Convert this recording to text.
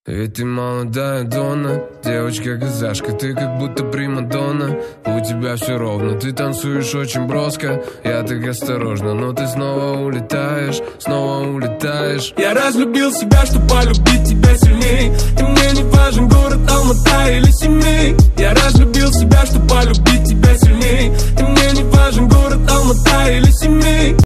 Ведь ты молодая Донна, девочка-казашка, ты как будто прима-донна. У тебя все ровно, ты танцуешь очень броско. Я так осторожно, но ты снова улетаешь, снова улетаешь. Я разлюбил себя, чтоб полюбить тебя сильней. И мне не важен город Алмата или Семей.